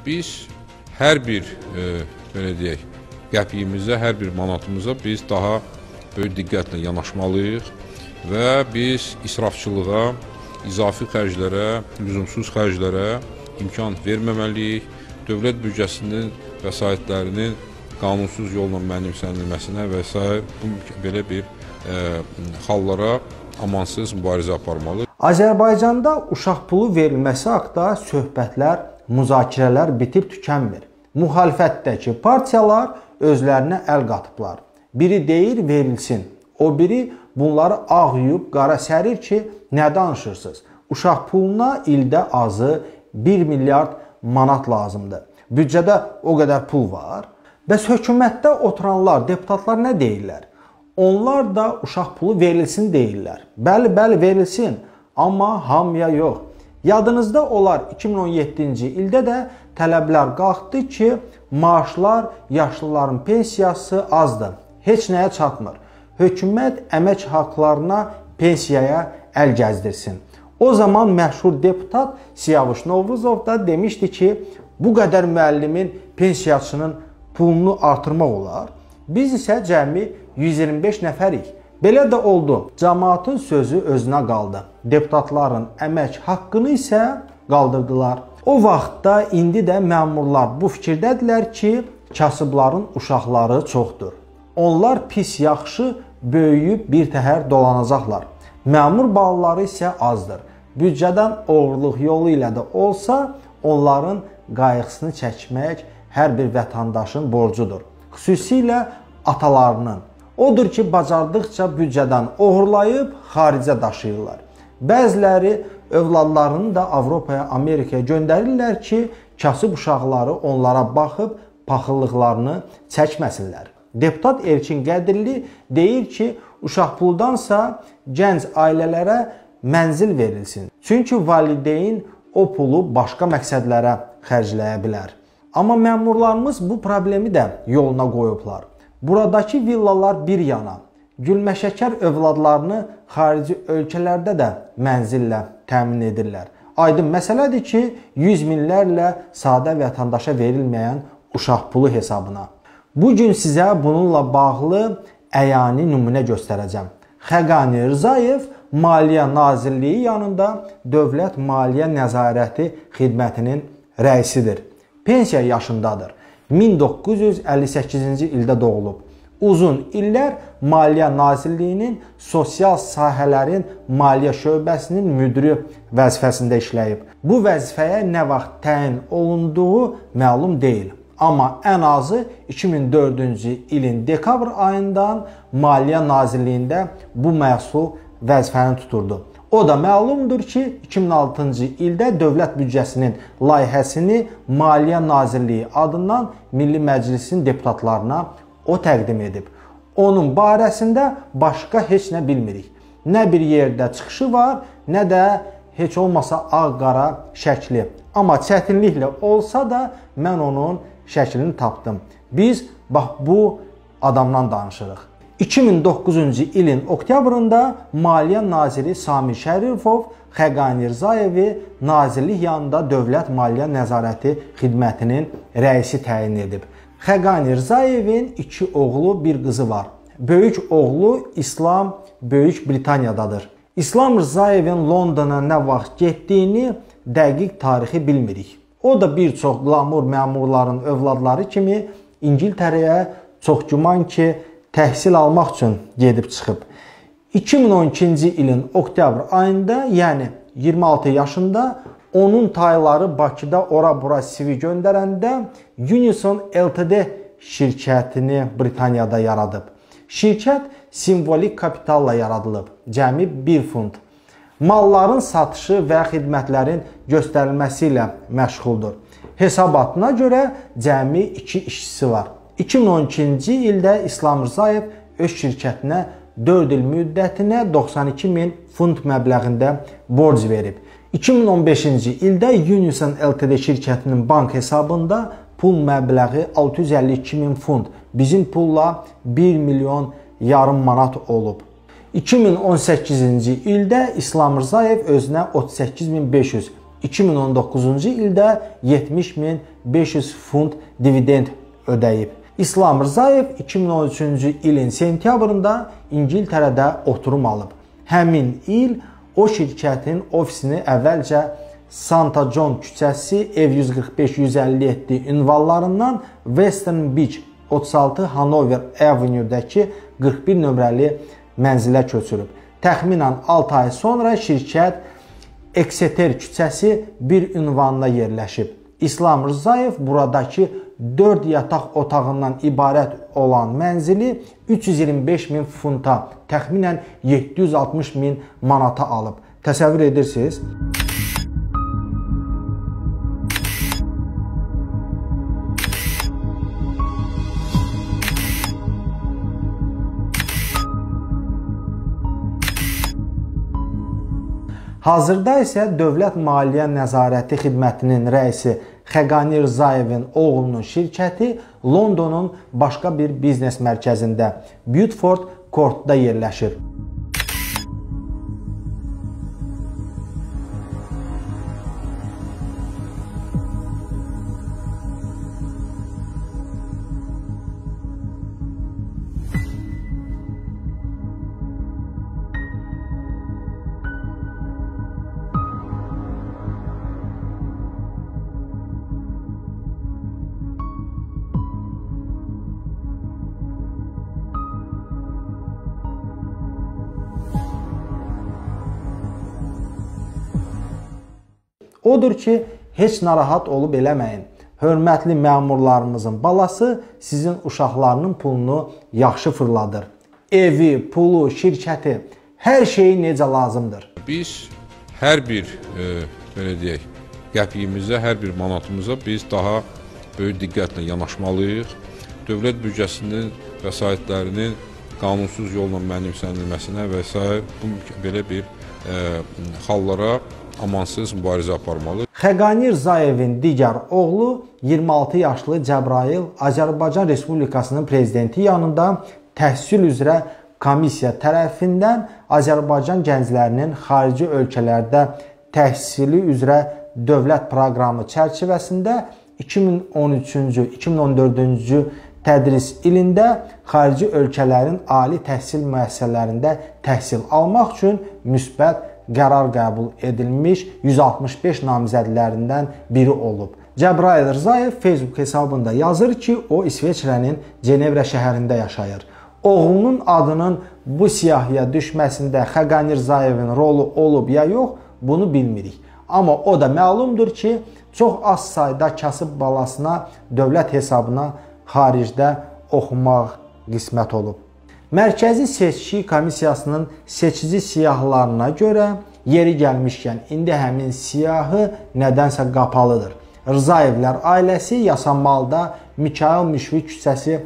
biz hər bir, belə deyək, qəpiyimizə, hər bir manatımıza biz daha böyük diqqətlə yanaşmalıyıq və biz israfçılığa, izafi xərclərə, lüzumsuz xərclərə imkan verməməliyik. Dövlət büdcəsinin vəsaitlərinin qanunsuz yolla mənimsənilməsinə və s. belə bir hallara amansız mübarizə aparmalı. Azərbaycanda uşaq pulu verilməsi haqqında söhbətlər, müzakirələr bitib tükənmir. Müxalifətdəki partiyalar özlərinə əl qatıblar. Biri deyir verilsin, o biri bunları ağ yuyub qara sərir ki, nə danışırsınız? Uşaq puluna ildə azı 1 milyard manat lazımdır. Büdcədə o qədər pul var. Bəs hökumətdə oturanlar, deputatlar nə deyirlər? Onlar da uşaq pulu verilsin deyirlər. Bəli, verilsin, amma hamıya yox. Yadınızda olar 2017-ci ildə də tələblər qalxdı ki, maaşlar, yaşlıların pensiyası azdır, heç nəyə çatmır. Hökumət əmək haqlarına, pensiyaya əl gəzdirsin. O zaman məşhur deputat Siyavuş Novruzov da demişdi ki, bu qədər müəllimin pensiyasının pulunu artırmaq olar. Biz isə cəmi 125 nəfərik. Belə də oldu. Cəmaatın sözü özünə qaldı. Deputatların əmək haqqını isə qaldırdılar. O vaxtda indi də məmurlar bu fikirdədirlər ki, kasıbların uşaqları çoxdur. Onlar pis yaxşı böyüyüb bir təhər dolanacaqlar. Məmur balları isə azdır. Büdcədən oğurluq yolu ilə də olsa, onların qayğısını çəkmək hər bir vətəndaşın borcudur. Xüsusilə atalarının. Odur ki, bacardıqca büdcədən oğurlayıb xaricə daşıyırlar. Bəziləri övladlarını da Avropaya, Amerikaya göndərirlər ki, kasıb uşaqları onlara baxıb paxıllıqlarını çəkməsinlər. Deputat Elçin Qədirli deyir ki, uşaq puldansa gənc ailələrə mənzil verilsin. Çünki valideyn o pulu başqa məqsədlərə xərcləyə bilər. Amma məmurlarımız bu problemi də yoluna qoyublar. Buradakı villalar bir yana, gülməşəkər övladlarını xarici ölkələrdə də mənzillə təmin edirlər. Aydın məsələdir ki, 100 minlərlə sadə vətəndaşa verilməyən uşaq pulu hesabına. Bugün sizə bununla bağlı əyani nümunə göstərəcəm. Xəqani Rzayev Maliyyə Nazirliyi yanında Dövlət Maliyyə Nəzarəti Xidmətinin rəisidir. Pensiya yaşındadır. 1958-ci ildə doğulub. Uzun illər Maliyyə Nazirliyinin sosial sahələrin maliyyə şöbəsinin müdiri vəzifəsində işləyib. Bu vəzifəyə nə vaxt təyin olunduğu məlum deyil. Amma ən azı 2004-cü ilin dekabr ayından Maliyyə Nazirliyində bu məsul vəzifəni tuturdu. O da məlumdur ki, 2006-cı ildə dövlət büdcəsinin layihəsini Maliyyə Nazirliyi adından Milli Məclisin deputatlarına o təqdim edib. Onun barəsində başqa heç nə bilmirik. Nə bir yerdə çıxışı var, nə də heç olmasa ağ-qara şəkli. Amma çətinliklə olsa da mən onun şəklini tapdım. Biz bax bu adamdan danışırıq. 2009-cu ilin oktyabrında Maliyyə Naziri Sami Şərifov Xəqani Rzayevi Nazirlik yanında Dövlət Maliyyə Nəzarəti Xidmətinin rəisi təyin edib. Xəqani Rzayevin 2 oğlu, bir qızı var. Böyük oğlu İslam Böyük Britaniyadadır. İslam Rzayevin Londona nə vaxt getdiyini dəqiq tarixi bilmirik. O da bir çox qlamur məmurların övladları kimi İngiltərəyə çox güman ki, təhsil almaq üçün gedib çıxıb. 2012-ci ilin oktyabr ayında, yəni 26 yaşında onun tayları Bakıda ora-bura CV göndərəndə Unison Ltd şirkətini Britaniyada yaradıb. Şirkət simvolik kapitalla yaradılıb, cəmi 1 funt. Malların satışı və xidmətlərin göstərilməsi ilə məşğuldur. Hesabatına görə cəmi 2 işçisi var. 2012-ci ildə İslam Rzayev öz şirkətinə 4 il müddətinə 92 min funt məbləğində borc verib. 2015-ci ildə Unison Ltd şirkətinin bank hesabında pul məbləği 652 min funt, bizim pulla 1 milyon yarım manat olub. 2018-ci ildə İslam Rzayev özünə 38.500 2019-cu ildə 70.500 funt dividend ödəyib. İslam Rzayev 2013-cü ilin sentyabrında İngiltərədə oturum alıb. Həmin il o şirkətin ofisini əvvəlcə Santa John küçəsi ev 145-157 ünvanlarından Western Beach 36 Hanover Avenue-dəki 41 nömrəli mənzilə köçürüb. Təxminən 6 ay sonra şirkət Exeter küçəsi bir ünvanına yerləşib. İslam Rzayev buradakı 4 yataq otağından ibarət olan mənzili 325.000 funta, təxminən 760.000 manata alıb. Təsəvvür edirsiniz? Hazırda isə Dövlət Maliyyə Nəzarəti Xidmətinin rəisi Xəqani Rzayevin oğlunun şirkəti Londonun başqa bir biznes mərkəzində Beaufort Courtda yerləşir. Odur ki, heç narahat olub eləməyin. Hörmətli məmurlarımızın balası sizin uşaqlarının pulunu yaxşı fırladır. Evi, pulu, şirkəti, hər şeyi necə lazımdır. Biz hər bir, belə deyək, qəpiyimizə, hər bir manatımıza biz daha böyük diqqətlə yanaşmalıyıq. Dövlət büdcəsinin vəsaitlərinin qanunsuz yolla mənimsənilməsinə və s. belə bir hallara amansız mübarizə aparmalı. Xəqani Rzayevin digər oğlu 26 yaşlı Cəbrayıl Azərbaycan Respublikasının prezidenti yanında təhsil üzrə komissiya tərəfindən Azərbaycan gənclərinin xarici ölkələrdə təhsili üzrə dövlət proqramı çərçivəsində 2013-cü, 2014-cü tədris ilində xarici ölkələrin ali təhsil müəssisələrində təhsil almaq üçün müsbət qərar qəbul edilmiş 165 namizədlərindən biri olub. Cəbrayıl Rzayev Facebook hesabında yazır ki, o İsveçrənin Cenevrə şəhərində yaşayır. Oğlunun adının bu siyahıya düşməsində Xəqani Rzayevin rolu olub ya yox, bunu bilmirik. Amma o da məlumdur ki, çox az sayda kasıb balasına dövlət hesabına xaricdə oxumaq qismət olub. Mərkəzi Seçki Komissiyasının seçici siyahılarına görə yeri gəlmişkən indi həmin siyahı nədənsə qapalıdır. Rzayevlər ailəsi Yasamalda Mikayıl Müşfiq küçəsi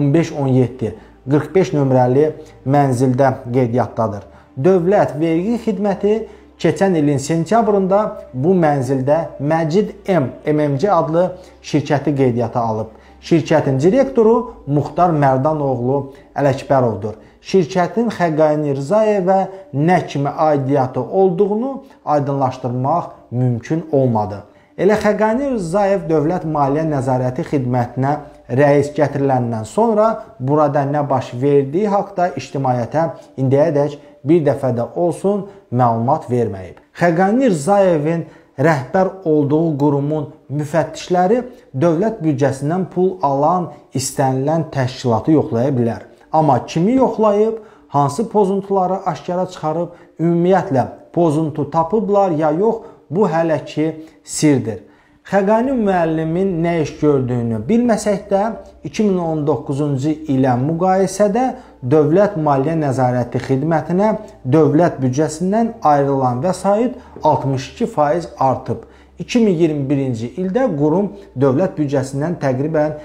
15-17 45 nömrəli mənzildə qeydiyyatdadır. Dövlət Vergi Xidməti keçən ilin sentyabrında bu mənzildə Məcid MMC adlı şirkəti qeydiyyata alıb. Şirkətin direktoru Muxtar Mərdanoğlu Ələkbərovdur. Şirkətin Xəqani Rzayevə nə kimi aidiyyatı olduğunu aydınlaşdırmaq mümkün olmadı. Elə Xəqani Rzayev Dövlət Maliyyə Nəzarəti Xidmətinə rəis gətiriləndən sonra burada nə baş verdiyi haqda ictimaiyyətə indiyədək bir dəfə də olsun məlumat verməyib. Xəqani Rzayevin rəhbər olduğu qurumun müfəttişləri dövlət büdcəsindən pul alan istənilən təşkilatı yoxlaya bilər. Amma kimi yoxlayıb, hansı pozuntuları aşkara çıxarıb, ümumiyyətlə pozuntu tapıblar ya yox, bu hələ ki sirdir. Xəqani müəllimin nə iş gördüyünü bilməsək də 2019-cu ilə müqayisədə Dövlət Maliyyə Nəzarəti Xidmətinə dövlət büdcəsindən ayrılan vəsait 62% artıb. 2021-ci ildə qurum dövlət büdcəsindən təqribən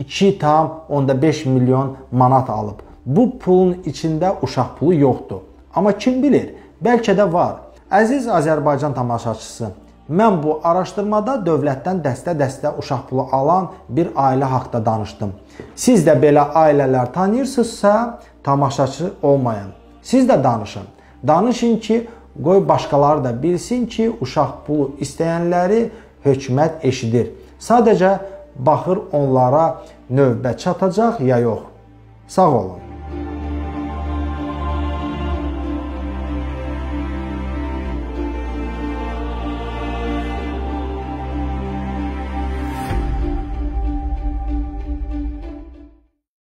2,5 milyon manat alıb. Bu pulun içində uşaq pulu yoxdur. Amma kim bilir, bəlkə də var. Əziz Azərbaycan tamaşaçısı, mən bu araşdırmada dövlətdən dəstə-dəstə uşaq pulu alan bir ailə haqda danışdım. Siz də belə ailələr tanıyırsınızsa, tamaşaçı olmayın. Siz də danışın. Danışın ki, Qoy başqaları da bilsin ki, uşaq pulu istəyənləri hökumət eşidir. Sadəcə baxır onlara növbə çatacaq ya yox. Sağ olun.